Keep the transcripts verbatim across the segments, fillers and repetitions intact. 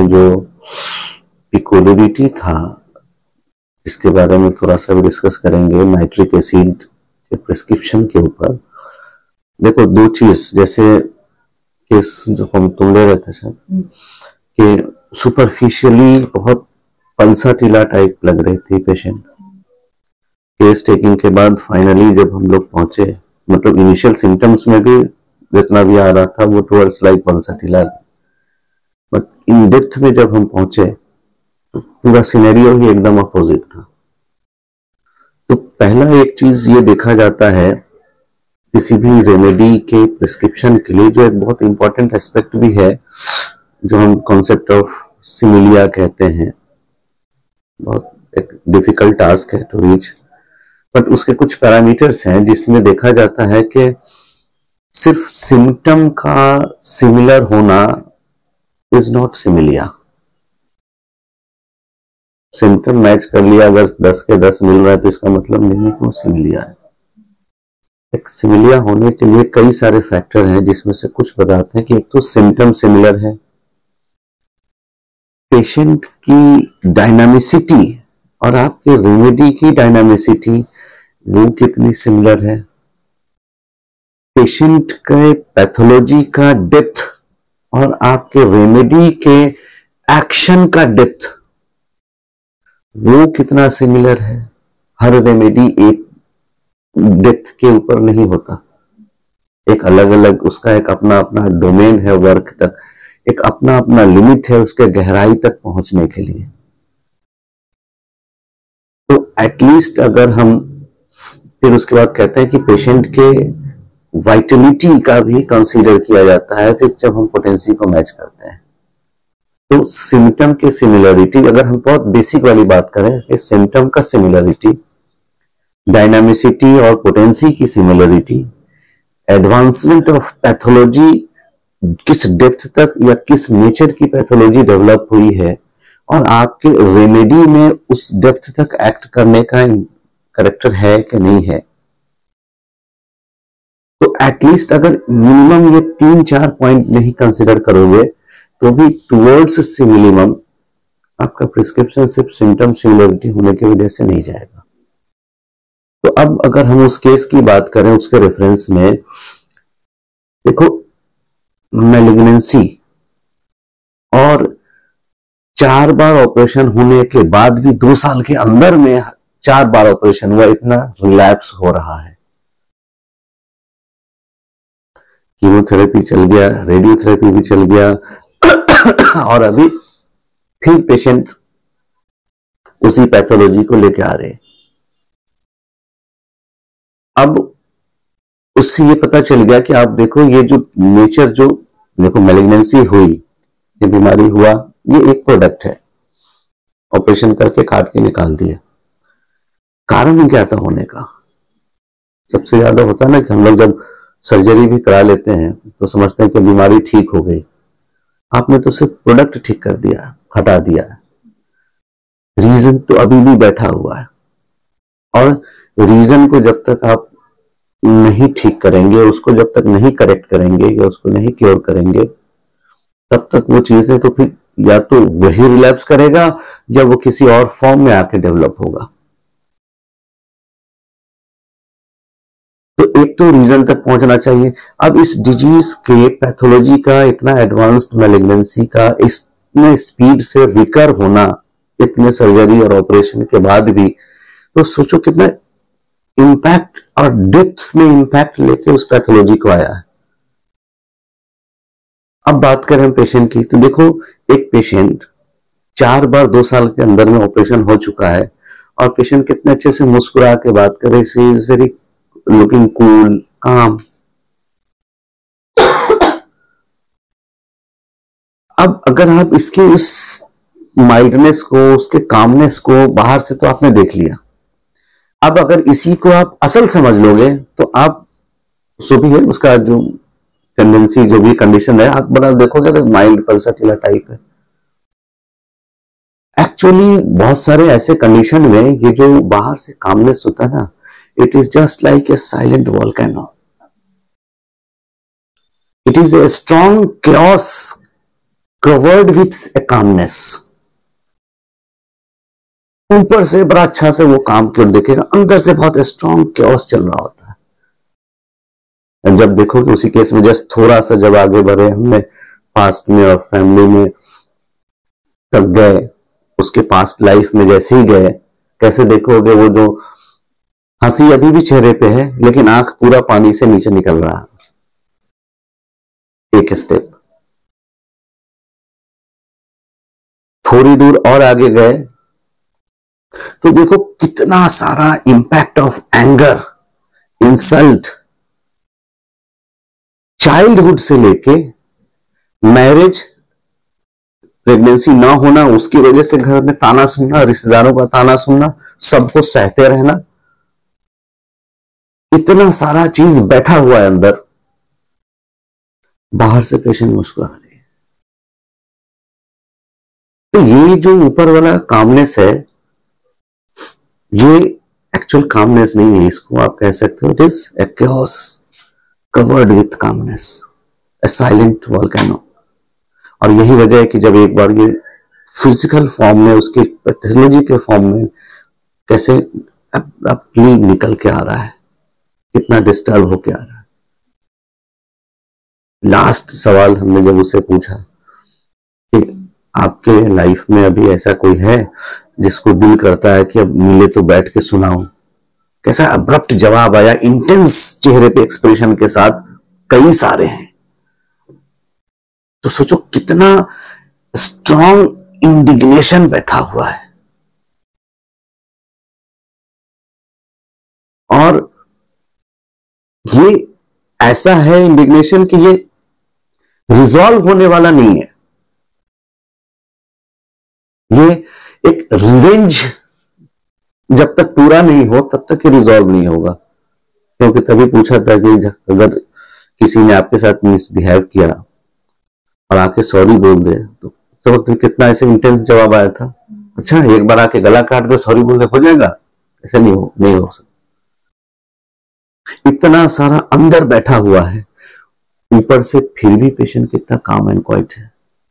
में जो पिकोलिडिटी था, इसके बारे में थोड़ा सा भी डिस्कस करेंगे, नाइट्रिक एसिड के प्रिस्क्रिप्शन के ऊपर। देखो दो चीज, जैसे केस जो हम तुम ले रहे थे सर, कि सुपरफिशियली बहुत पल्साटिला टाइप लग रही थी पेशेंट। केस टेकिंग के बाद फाइनली जब हम लोग पहुंचे, मतलब इनिशियल सिम्टम्स में भी जितना भी आ रहा था वो towards like pulsatilla, but in depth में जब हम पहुंचे तो पूरा सिनेरियो ही एकदम अपोजिट था। तो पहला एक चीज ये देखा जाता है किसी भी रेमेडी के प्रिस्क्रिप्शन के लिए, जो एक बहुत इंपॉर्टेंट एस्पेक्ट भी है, जो हम कॉन्सेप्ट ऑफ सिमिलिया कहते हैं। बहुत एक डिफिकल्ट टास्क है टू रीच, बट उसके कुछ पैरामीटर्स हैं जिसमें देखा जाता है कि सिर्फ सिम्टम का सिमिलर होना is not similia. Symptom match कर लिया, अगर दस के दस मिल रहा है तो इसका मतलब नहीं है कि वो सिमिलिया है। एक सिमिलिया होने के लिए कई सारे फैक्टर हैं, जिसमें से कुछ बताते हैं कि एक तो सिम्टम सिमिलर है, पेशेंट की डायनामिसिटी और आपके रेमेडी की डायनामिसिटी वो कितनी सिमिलर है, पेशेंट के पैथोलॉजी का डेप्थ और आपके रेमेडी के एक्शन का डेप्थ वो कितना सिमिलर है। हर रेमेडी एक डेप्थ के ऊपर नहीं होता, एक अलग अलग उसका एक अपना अपना डोमेन है वर्क तक, एक अपना अपना लिमिट है उसके गहराई तक पहुंचने के लिए। तो एटलीस्ट अगर हम फिर उसके बाद कहते हैं कि पेशेंट के वाइटलिटी का भी कंसीडर किया जाता है फिर जब हम पोटेंसी को मैच करते हैं। तो सिम्टम के सिमिलरिटी, अगर हम बहुत बेसिक वाली बात करें कि सिम्टम का सिमिलरिटी, डायनामिसिटी और पोटेंसी की सिमिलरिटी, एडवांसमेंट ऑफ पैथोलॉजी किस डेप्थ तक या किस नेचर की पैथोलॉजी डेवलप हुई है और आपके रेमेडी में उस डेप्थ तक एक्ट करने का करेक्टर है कि नहीं है। तो एटलीस्ट अगर मिनिमम ये तीन चार पॉइंट नहीं कंसिडर करोगे तो भी टुवर्ड्स सिमिलिमम आपका प्रिस्क्रिप्शन सिर्फ सिम्टम सिमिलरिटी होने की वजह से नहीं जाएगा। तो अब अगर हम उस केस की बात करें, उसके रेफरेंस में देखो, मैलिग्नेंसी और चार बार ऑपरेशन होने के बाद भी दो साल के अंदर में चार बार ऑपरेशन हुआ, इतना रिलैप्स हो रहा है। कीमोथेरेपी चल गया, रेडियोथेरेपी भी चल गया और अभी फिर पेशेंट उसी पैथोलॉजी को लेके आ रहे। अब उससे ये पता चल गया कि आप देखो ये जो नेचर, जो देखो मैलिग्नेंसी हुई, ये बीमारी हुआ, ये एक प्रोडक्ट है, ऑपरेशन करके काट के निकाल दिया। कारण क्या था होने का? सबसे ज्यादा होता है ना कि हम लोग जब सर्जरी भी करा लेते हैं तो समझते हैं कि बीमारी ठीक हो गई, आपने तो सिर्फ प्रोडक्ट ठीक कर दिया, हटा दिया। रीजन तो अभी भी बैठा हुआ है, और रीजन को जब तक आप नहीं ठीक करेंगे, उसको जब तक नहीं करेक्ट करेंगे या उसको नहीं क्योर करेंगे, तब तक वो चीजें तो फिर या तो वही रिलैप्स करेगा या वो किसी और फॉर्म में आके डेवलप होगा। तो एक तो रीजन तक पहुंचना चाहिए। अब इस डिजीज के पैथोलॉजी का इतना एडवांस्ड मैलिग्नेंसी का इतने स्पीड से रिकर होना, इतने सर्जरी और ऑपरेशन के बाद भी, तो सोचो कितना इंपैक्ट और डेप्थ में इंपैक्ट लेके उस पैथोलॉजी को आया है। अब बात करें पेशेंट की, तो देखो एक पेशेंट चार बार दो साल के अंदर में ऑपरेशन हो चुका है और पेशेंट कितने अच्छे से मुस्कुरा के बात करे, she is very looking cool, calm. अब अगर आप इसके उस माइल्डनेस को, उसके कामनेस को बाहर से तो आपने देख लिया, अब अगर इसी को आप असल समझ लोगे तो आप जो भी है उसका जो टेंडेंसी, जो भी कंडीशन है, आप बड़ा देखोगे तो माइल्ड पल्साटिला टाइप है। एक्चुअली बहुत सारे ऐसे कंडीशन में ये जो बाहर से कामनेस होता है ना, it is just like a silent volcano. It is a strong chaos covered with a calmness. ऊपर से बड़ा अच्छा से वो काम कर देखेगा, अंदर से बहुत स्ट्रॉन्ग कैओस चल रहा होता है। जब देखोगे उसी केस में जस्ट थोड़ा सा जब आगे बढ़े हमने पास्ट में और फैमिली में तक गए, उसके पास्ट लाइफ में जैसे ही गए, कैसे देखोगे वो जो हंसी अभी भी चेहरे पे है लेकिन आंख पूरा पानी से नीचे निकल रहा है। एक स्टेप थोड़ी दूर और आगे गए तो देखो कितना सारा impact of anger, insult, childhood से लेके मैरिज, प्रेगनेंसी ना होना, उसकी वजह से घर में ताना सुनना, रिश्तेदारों का ताना सुनना, सबको सहते रहना, इतना सारा चीज बैठा हुआ है अंदर। बाहर से पेशेंट मुस्कुरा रही है। तो ये जो ऊपर वाला कामनेस है, ये एक्चुअल कामनेस नहीं है, इसको आप कह सकते हो it is a chaos covered with calmness, a silent volcano. और यही वजह है कि जब एक बार ये फिजिकल फॉर्म में, उसके पैथोलॉजी के फॉर्म में कैसे अब्रप्टली निकल के आ रहा है, कितना डिस्टर्ब होके आ रहा है। लास्ट सवाल हमने जब उसे पूछा कि आपके लाइफ में अभी ऐसा कोई है जिसको दिल करता है कि अब मिले तो बैठ के सुनाऊं, कैसा अब्रप्ट जवाब आया, इंटेंस चेहरे पे एक्सप्रेशन के साथ, कई सारे हैं। तो सोचो कितना स्ट्रॉन्ग इंडिग्नेशन बैठा हुआ है। और ये ऐसा है इंडिग्नेशन कि ये रिजॉल्व होने वाला नहीं है, ये एक रिवेंज जब तक पूरा नहीं हो तब तक ये रिजॉल्व नहीं होगा। क्योंकि तभी पूछा था कि अगर किसी ने आपके साथ मिसबिहेव किया और आके सॉरी बोल दे तो उस वक्त कितना ऐसे इंटेंस जवाब आया था, अच्छा एक बार आके गला काट दे सॉरी बोल दे हो जाएगा, ऐसे नहीं हो नहीं हो सकता। इतना सारा अंदर बैठा हुआ है, ऊपर से फिर भी पेशेंट कितना काम एंड क्वाइट है।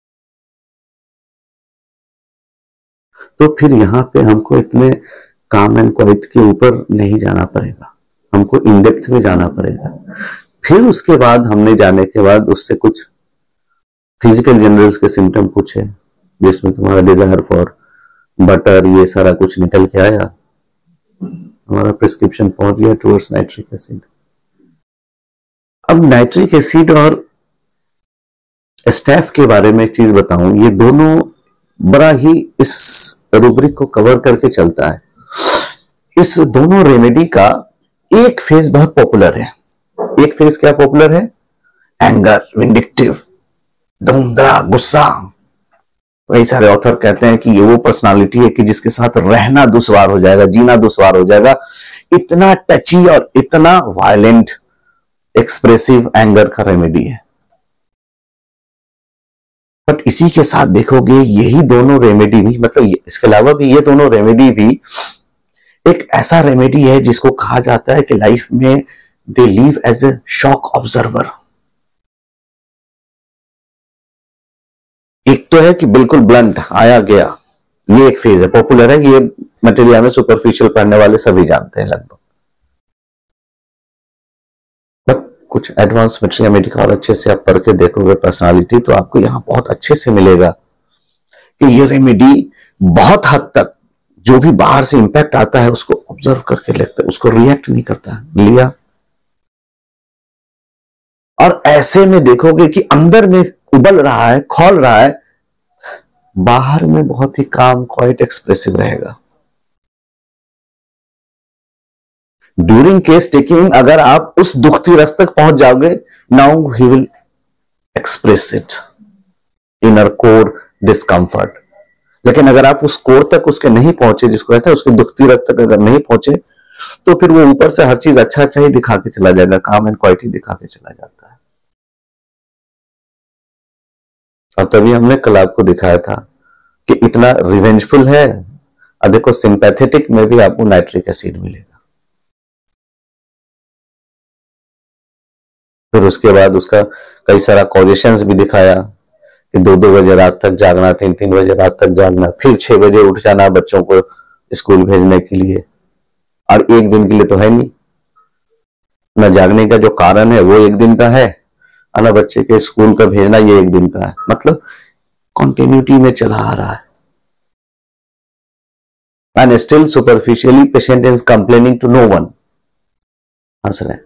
तो फिर यहां पे हमको इतने काम एंड क्वाइट के ऊपर नहीं जाना पड़ेगा, हमको इन डेप्थ में जाना पड़ेगा। फिर उसके बाद हमने जाने के बाद उससे कुछ फिजिकल जनरल्स के सिम्टम पूछे, जिसमें तुम्हारा डिजायर फॉर बटर ये सारा कुछ निकल के आया, हमारा प्रिस्क्रिप्शन पहुंच गया टुवर्ड्स नाइट्रिक एसिड। अब नाइट्रिक एसिड और स्टैफ के बारे में एक चीज बताऊं, ये दोनों बड़ा ही इस रूब्रिक को कवर करके चलता है। इस दोनों रेमेडी का एक फेज बहुत पॉपुलर है। एक फेज क्या पॉपुलर है? एंगर, विंडिक्टिव, धुंधला, गुस्सा। कई सारे ऑथर कहते हैं कि ये वो पर्सनालिटी है कि जिसके साथ रहना दुश्वार हो जाएगा, जीना दुश्वार हो जाएगा। इतना टची और इतना वायलेंट एक्सप्रेसिव एंगर का रेमेडी है। बट इसी के साथ देखोगे यही दोनों रेमेडी भी, मतलब इसके अलावा भी ये दोनों रेमेडी भी एक ऐसा रेमेडी है जिसको कहा जाता है कि लाइफ में they live as a shock observer. एक तो है कि बिल्कुल ब्लंट आया गया, ये एक फेज है, पॉपुलर है, ये मटेरियल में सुपरफिशियल पढ़ने वाले सभी जानते हैं लगभग। बट कुछ एडवांस मटेरियल मेडिका और अच्छे से आप पढ़ के देखोगे पर्सनालिटी, तो आपको यहां बहुत अच्छे से मिलेगा कि ये रेमेडी बहुत हद तक जो भी बाहर से इंपैक्ट आता है उसको ऑब्जर्व करके लेता है, उसको रिएक्ट नहीं करता, लिया। और ऐसे में देखोगे कि अंदर में उबल रहा है, खौल रहा है, बाहर में बहुत ही काम, क्वाइट, एक्सप्रेसिव रहेगा। ड्यूरिंग केस टेकिंग अगर आप उस दुखती रस तक पहुंच जाओगे, now he will express it, inner core discomfort. लेकिन अगर आप उस कोर तक उसके नहीं पहुंचे, जिसको कहते हैं उसके दुखती रस तक अगर नहीं पहुंचे, तो फिर वो ऊपर से हर चीज अच्छा अच्छा ही दिखा के चला जाएगा, काम एंड क्वाइट ही दिखा के चला जाता है। और तभी हमने कल आपको दिखाया था कि इतना रिवेंजफुल है। और देखो सिंपैथेटिक में भी आपको नाइट्रिक एसिड मिलेगा। फिर उसके बाद उसका कई सारा कॉजेशंस भी दिखाया कि दो दो बजे रात तक जागना, तीन तीन बजे रात तक जागना, फिर छह बजे उठ जाना बच्चों को स्कूल भेजने के लिए, और एक दिन के लिए तो है नहीं ना। जागने का जो कारण है वो एक दिन का है, और ना बच्चे के स्कूल का भेजना ये एक दिन का है। मतलब कॉन्टिन्यूटी में चला आ रहा है। And still superficially patient is complaining to no one. हंस रहे।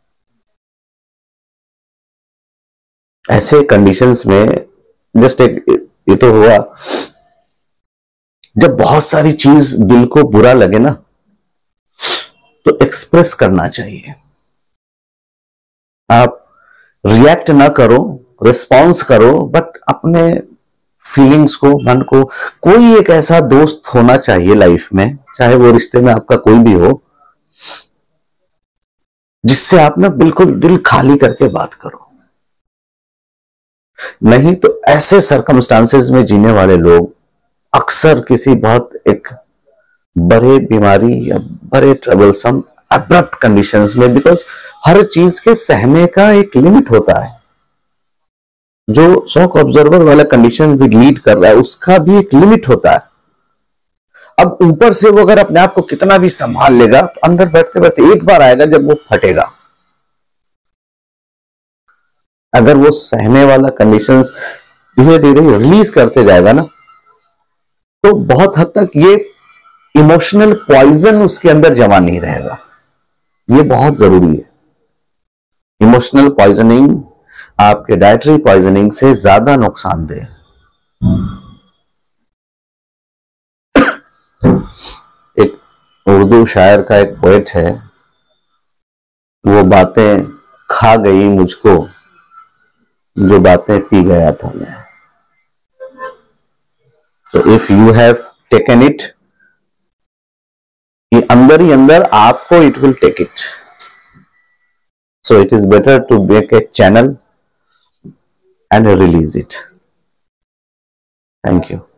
ऐसे कंडीशंस में जस्ट एक ये तो हुआ, जब बहुत सारी चीज दिल को बुरा लगे ना, तो एक्सप्रेस करना चाहिए। आप रिएक्ट ना करो, रिस्पॉन्स करो, बट अपने फीलिंग्स को, मन को, कोई एक ऐसा दोस्त होना चाहिए लाइफ में, चाहे वो रिश्ते में आपका कोई भी हो, जिससे आप ना बिल्कुल दिल खाली करके बात करो। नहीं तो ऐसे सरकमस्टांसेस में जीने वाले लोग अक्सर किसी बहुत एक बड़े बीमारी या बड़े ट्रबलसम अब्रप्ट कंडीशंस में, बिकॉज हर चीज के सहने का एक लिमिट होता है। जो शॉक ऑब्जर्वर वाला कंडीशन भी लीड कर रहा है उसका भी एक लिमिट होता है। अब ऊपर से वो अगर अपने आप को कितना भी संभाल लेगा, तो अंदर बैठते बैठते एक बार आएगा जब वो फटेगा। अगर वो सहने वाला कंडीशंस धीरे धीरे रिलीज करते जाएगा ना, तो बहुत हद तक ये इमोशनल पॉइजन उसके अंदर जमा नहीं रहेगा। ये बहुत जरूरी है। इमोशनल पॉइजनिंग आपके डाइटरी पॉइजनिंग से ज्यादा नुकसानदेह। एक उर्दू शायर का एक पोएट है, वो बातें खा गई मुझको जो बातें पी गया था मैं। तो if you have taken it, ये अंदर ही अंदर आपको it will take it. So it is better to make a channel and release it. Thank you.